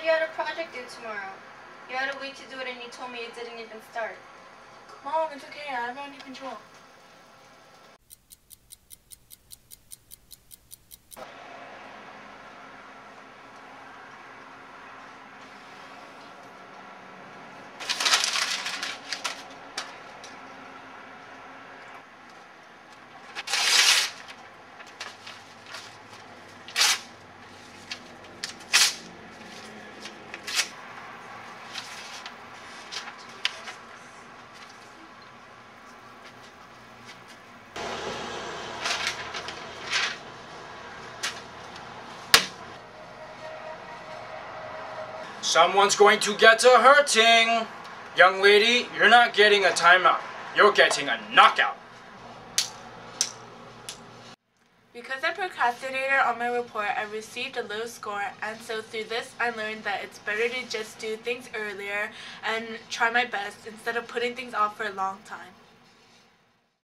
you had a project due tomorrow. You had a week to do it and you told me it didn't even start. Mom, it's okay. I have it under control. Someone's going to get to hurting. Young lady, you're not getting a timeout. You're getting a knockout. Because I procrastinated on my report, I received a low score, and so through this I learned that it's better to just do things earlier and try my best instead of putting things off for a long time.